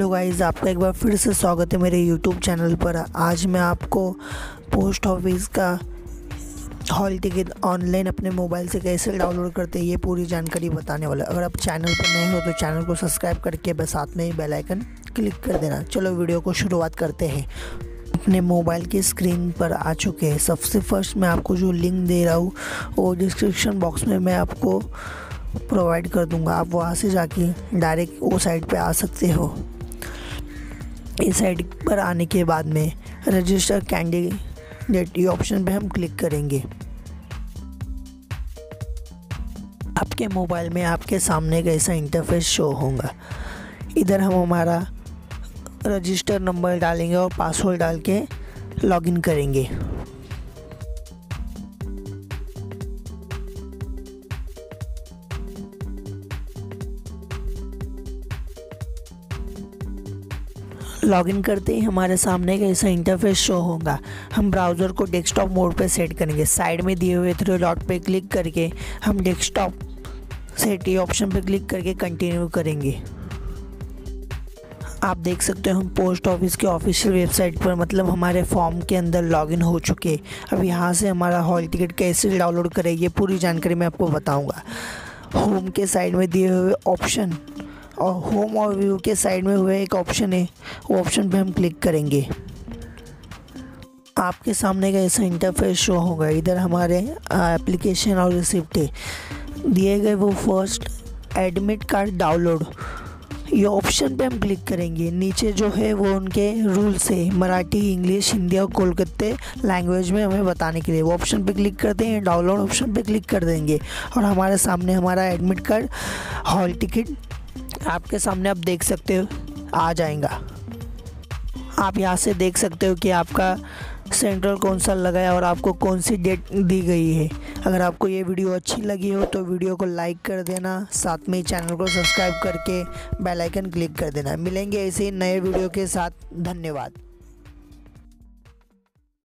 Guys, आपका एक बार फिर से स्वागत है मेरे यूट्यूब चैनल पर। आज मैं आपको पोस्ट ऑफिस का हॉल टिकट ऑनलाइन अपने मोबाइल से कैसे डाउनलोड करते हैं ये पूरी जानकारी बताने वाला। अगर आप चैनल पर नए हो तो चैनल को सब्सक्राइब करके बस साथ में ही बेल आइकन क्लिक कर देना। चलो वीडियो को शुरुआत करते हैं। अपने मोबाइल की स्क्रीन पर आ चुके हैं। सबसे फर्स्ट मैं आपको जो लिंक दे रहा हूँ वो डिस्क्रिप्शन बॉक्स में मैं आपको प्रोवाइड कर दूंगा। आप वहाँ से जाके डायरेक्ट वो साइट पे आ सकते हो। इस साइट पर आने के बाद में रजिस्टर कैंडिडेट ये ऑप्शन पे हम क्लिक करेंगे। आपके मोबाइल में आपके सामने एक ऐसा इंटरफेस शो होगा। इधर हम हमारा रजिस्टर नंबर डालेंगे और पासवर्ड डाल के लॉगिन करेंगे। लॉगिन करते ही हमारे सामने एक ऐसा इंटरफेस शो होगा। हम ब्राउज़र को डेस्कटॉप मोड पे सेट करेंगे। साइड में दिए हुए 3 डॉट पे क्लिक करके हम डेस्कटॉप सेट ये ऑप्शन पे क्लिक करके कंटिन्यू करेंगे। आप देख सकते हो हम पोस्ट ऑफिस के ऑफिशियल वेबसाइट पर मतलब हमारे फॉर्म के अंदर लॉगिन हो चुके। अब यहाँ से हमारा हॉल टिकट कैसे डाउनलोड करें ये पूरी जानकारी मैं आपको बताऊँगा। होम के साइड में दिए हुए ऑप्शन और होम और व्यू के साइड में हुए एक ऑप्शन है, वो ऑप्शन पे हम क्लिक करेंगे। आपके सामने का ऐसा इंटरफेस शो होगा। इधर हमारे एप्लीकेशन और रिसिप्ट है दिए गए। वो फर्स्ट एडमिट कार्ड डाउनलोड ये ऑप्शन पे हम क्लिक करेंगे। नीचे जो है वो उनके रूल्स है, मराठी, इंग्लिश, हिंदी और कोलकाता लैंग्वेज में हमें बताने के लिए। वो ऑप्शन पे क्लिक करते हैं, डाउनलोड ऑप्शन पे क्लिक कर देंगे और हमारे सामने हमारा एडमिट कार्ड हॉल टिकट आपके सामने आप देख सकते हो आ जाएगा। आप यहाँ से देख सकते हो कि आपका सेंटर कौन सा लगा है और आपको कौन सी डेट दी गई है। अगर आपको ये वीडियो अच्छी लगी हो तो वीडियो को लाइक कर देना, साथ में चैनल को सब्सक्राइब करके बेल आइकन क्लिक कर देना। मिलेंगे ऐसे ही नए वीडियो के साथ। धन्यवाद।